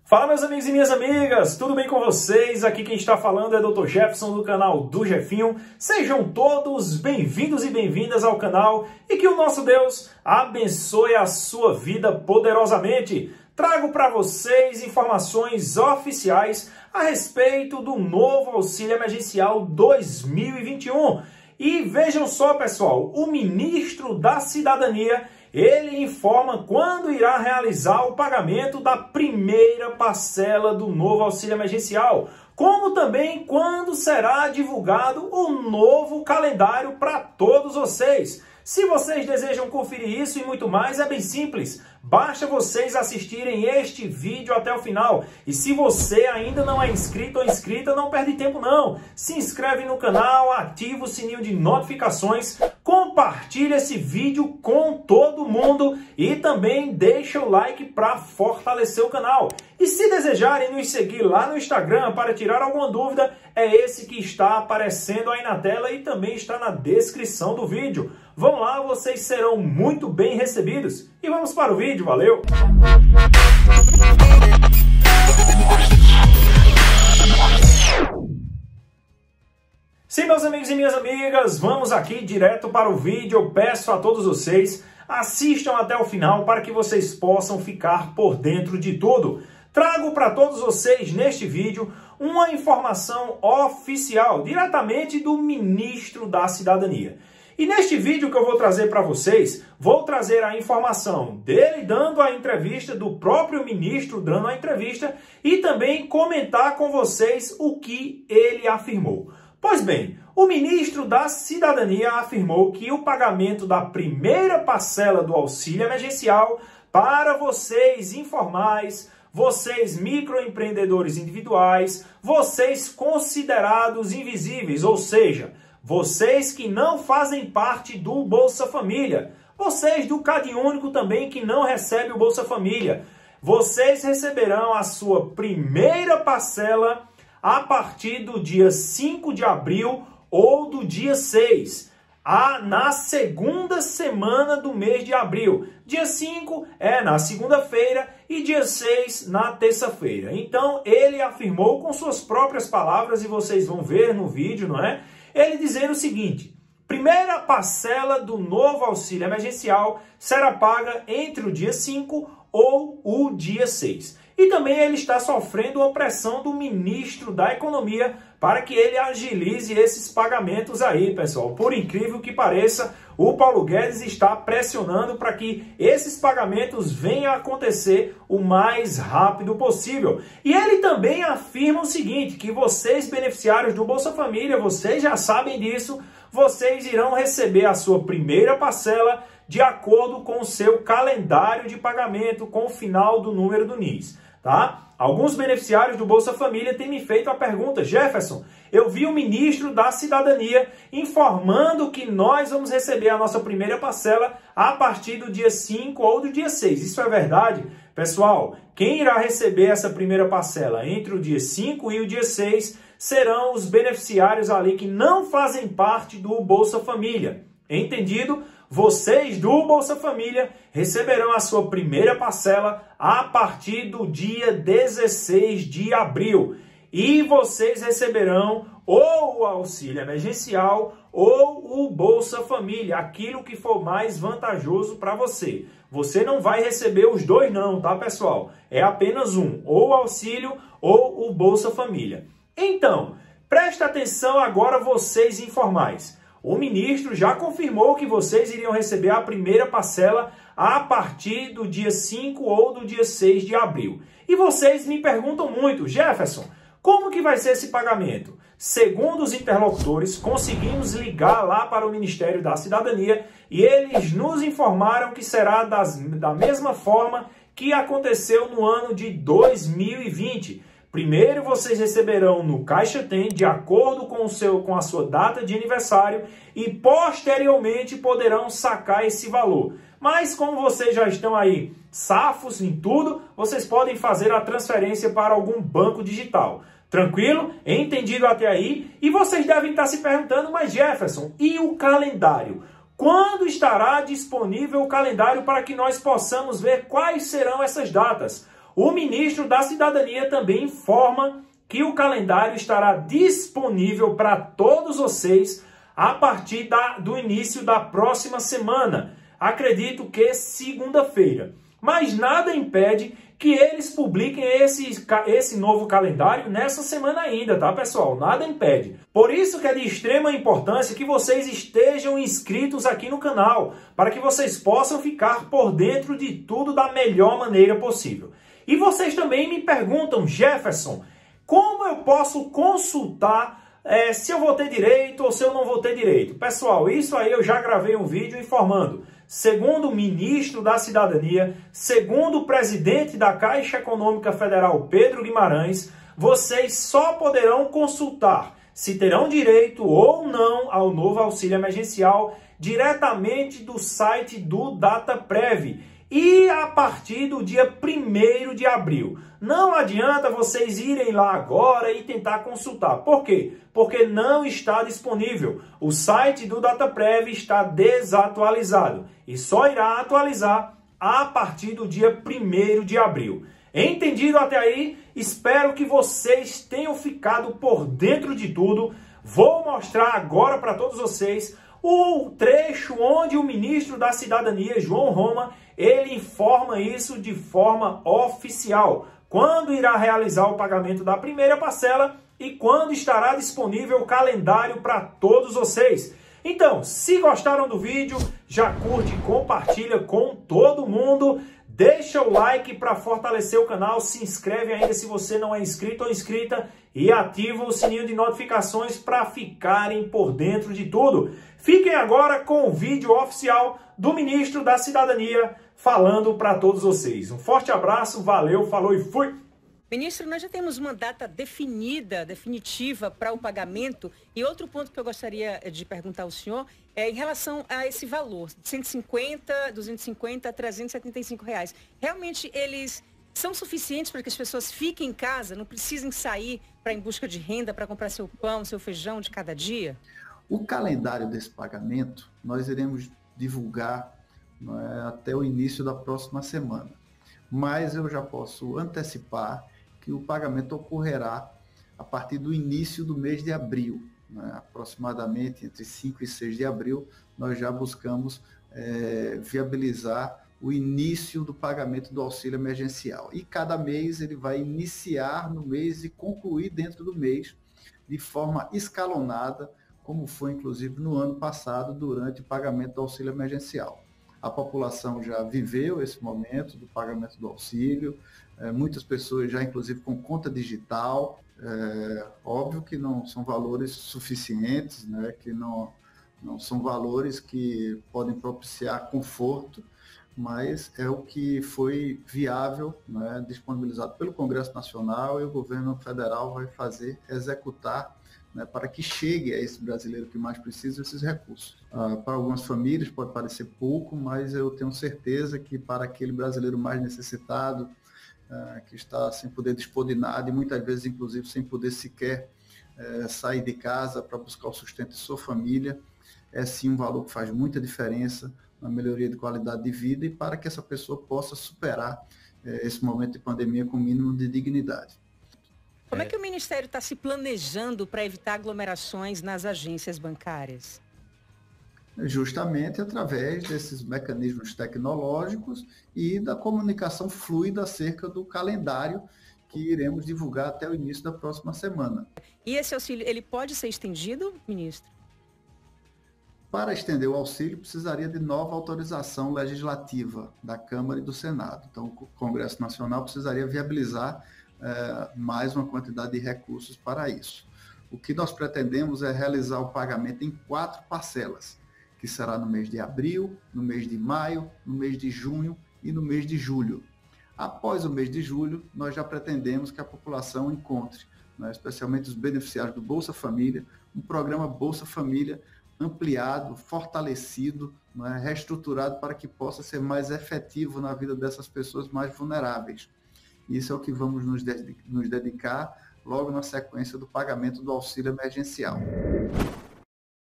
Fala, meus amigos e minhas amigas, tudo bem com vocês? Aqui quem está falando é Dr. Jefferson do canal do Jefinho. Sejam todos bem-vindos e bem-vindas ao canal e que o nosso Deus abençoe a sua vida poderosamente. Trago para vocês informações oficiais a respeito do novo Auxílio Emergencial 2021. E vejam só, pessoal, o ministro da Cidadania, ele informa quando irá realizar o pagamento da primeira parcela do novo auxílio emergencial, como também quando será divulgado o novo calendário para todos vocês. Se vocês desejam conferir isso e muito mais, é bem simples. Basta vocês assistirem este vídeo até o final. E se você ainda não é inscrito ou inscrita, não perde tempo não. Se inscreve no canal, ativa o sininho de notificações, compartilha esse vídeo com todo mundo e também deixa o like para fortalecer o canal. E se desejarem nos seguir lá no Instagram para tirar alguma dúvida, é esse que está aparecendo aí na tela e também está na descrição do vídeo. Vão lá, vocês serão muito bem recebidos. E vamos para o vídeo, valeu! Sim, meus amigos e minhas amigas, vamos aqui direto para o vídeo. Eu peço a todos vocês, assistam até o final para que vocês possam ficar por dentro de tudo. Trago para todos vocês neste vídeo uma informação oficial, diretamente do ministro da Cidadania. E neste vídeo que eu vou trazer para vocês, vou trazer a informação dele dando a entrevista, do próprio ministro dando a entrevista, e também comentar com vocês o que ele afirmou. Pois bem, o ministro da Cidadania afirmou que o pagamento da primeira parcela do auxílio emergencial para vocês informais, vocês microempreendedores individuais, vocês considerados invisíveis, ou seja, vocês que não fazem parte do Bolsa Família, vocês do CadÚnico também que não recebem o Bolsa Família, vocês receberão a sua primeira parcela a partir do dia 5 de abril ou do dia 6, na segunda semana do mês de abril. Dia 5 é na segunda-feira e dia 6 na terça-feira. Então, ele afirmou com suas próprias palavras, e vocês vão ver no vídeo, não é? Ele dizendo o seguinte: primeira parcela do novo auxílio emergencial será paga entre o dia 5 ou o dia 6. E também ele está sofrendo uma pressão do ministro da Economia para que ele agilize esses pagamentos aí, pessoal. Por incrível que pareça, o Paulo Guedes está pressionando para que esses pagamentos venham a acontecer o mais rápido possível. E ele também afirma o seguinte, que vocês, beneficiários do Bolsa Família, vocês já sabem disso, vocês irão receber a sua primeira parcela de acordo com o seu calendário de pagamento, com o final do número do NIS. Tá? Alguns beneficiários do Bolsa Família têm me feito a pergunta: Jefferson, eu vi o ministro da Cidadania informando que nós vamos receber a nossa primeira parcela a partir do dia 5 ou do dia 6. Isso é verdade? Pessoal, quem irá receber essa primeira parcela entre o dia 5 e o dia 6 serão os beneficiários ali que não fazem parte do Bolsa Família. Entendido? Vocês do Bolsa Família receberão a sua primeira parcela a partir do dia 16 de abril. E vocês receberão ou o auxílio emergencial ou o Bolsa Família, aquilo que for mais vantajoso para você. Você não vai receber os dois não, tá, pessoal? É apenas um, ou o auxílio ou o Bolsa Família. Então, presta atenção agora, vocês informais. O ministro já confirmou que vocês iriam receber a primeira parcela a partir do dia 5 ou do dia 6 de abril. E vocês me perguntam muito: Jefferson, como que vai ser esse pagamento? Segundo os interlocutores, conseguimos ligar lá para o Ministério da Cidadania e eles nos informaram que será da mesma forma que aconteceu no ano de 2020. Primeiro vocês receberão no Caixa Tem, de acordo com a sua data de aniversário, e posteriormente poderão sacar esse valor. Mas como vocês já estão aí safos em tudo, vocês podem fazer a transferência para algum banco digital. Tranquilo? Entendido até aí? E vocês devem estar se perguntando: mas Jefferson, e o calendário? Quando estará disponível o calendário para que nós possamos ver quais serão essas datas? O ministro da Cidadania também informa que o calendário estará disponível para todos vocês a partir do início da próxima semana. Acredito que segunda-feira. Mas nada impede que eles publiquem esse novo calendário nessa semana ainda, tá, pessoal? Nada impede. Por isso que é de extrema importância que vocês estejam inscritos aqui no canal, para que vocês possam ficar por dentro de tudo da melhor maneira possível. E vocês também me perguntam, Jefferson, como eu posso consultar se eu vou ter direito ou se eu não vou ter direito? Pessoal, isso aí eu já gravei um vídeo informando. Segundo o ministro da Cidadania, segundo o presidente da Caixa Econômica Federal, Pedro Guimarães, vocês só poderão consultar se terão direito ou não ao novo auxílio emergencial diretamente do site do DataPrev e a partir do dia 1º de abril. Não adianta vocês irem lá agora e tentar consultar. Por quê? Porque não está disponível. O site do DataPrev está desatualizado e só irá atualizar a partir do dia 1º de abril. Entendido até aí? Espero que vocês tenham ficado por dentro de tudo. Vou mostrar agora para todos vocês o trecho onde o ministro da Cidadania, João Roma, ele informa isso de forma oficial. Quando irá realizar o pagamento da primeira parcela e quando estará disponível o calendário para todos vocês. Então, se gostaram do vídeo, já curte e compartilha com todo mundo. Deixa o like para fortalecer o canal, se inscreve ainda se você não é inscrito ou inscrita e ativa o sininho de notificações para ficarem por dentro de tudo. Fiquem agora com o vídeo oficial do ministro da Cidadania falando para todos vocês. Um forte abraço, valeu, falou e fui! Ministro, nós já temos uma data definitiva para o pagamento. E outro ponto que eu gostaria de perguntar ao senhor é em relação a esse valor, de 150, 250, 375 reais. Realmente eles são suficientes para que as pessoas fiquem em casa, não precisem sair para em busca de renda, para comprar seu pão, seu feijão de cada dia? O calendário desse pagamento nós iremos divulgar até o início da próxima semana. Mas eu já posso antecipar que o pagamento ocorrerá a partir do início do mês de abril. Aproximadamente entre 5 e 6 de abril, nós já buscamos viabilizar o início do pagamento do auxílio emergencial. E cada mês ele vai iniciar no mês e concluir dentro do mês, de forma escalonada, como foi inclusive no ano passado, durante o pagamento do auxílio emergencial. A população já viveu esse momento do pagamento do auxílio, muitas pessoas já inclusive com conta digital. Óbvio que não são valores suficientes, né, que não são valores que podem propiciar conforto, mas é o que foi viável, né, disponibilizado pelo Congresso Nacional, e o governo federal vai executar, né, para que chegue a esse brasileiro que mais precisa desses recursos. Para algumas famílias pode parecer pouco, mas eu tenho certeza que para aquele brasileiro mais necessitado, que está sem poder dispor de nada e muitas vezes, inclusive, sem poder sequer sair de casa para buscar o sustento de sua família, é sim um valor que faz muita diferença na melhoria de qualidade de vida e para que essa pessoa possa superar esse momento de pandemia com o mínimo de dignidade. Como é que o Ministério está se planejando para evitar aglomerações nas agências bancárias? Justamente através desses mecanismos tecnológicos e da comunicação fluida acerca do calendário que iremos divulgar até o início da próxima semana. E esse auxílio, ele pode ser estendido, ministro? Para estender o auxílio, precisaria de nova autorização legislativa da Câmara e do Senado. Então, o Congresso Nacional precisaria viabilizar mais uma quantidade de recursos para isso. O que nós pretendemos é realizar o pagamento em 4 parcelas, que será no mês de abril, no mês de maio, no mês de junho e no mês de julho. Após o mês de julho, nós já pretendemos que a população encontre, né, especialmente os beneficiários do Bolsa Família, um programa Bolsa Família ampliado, fortalecido, né, reestruturado para que possa ser mais efetivo na vida dessas pessoas mais vulneráveis. Isso é o que vamos nos dedicar logo na sequência do pagamento do auxílio emergencial.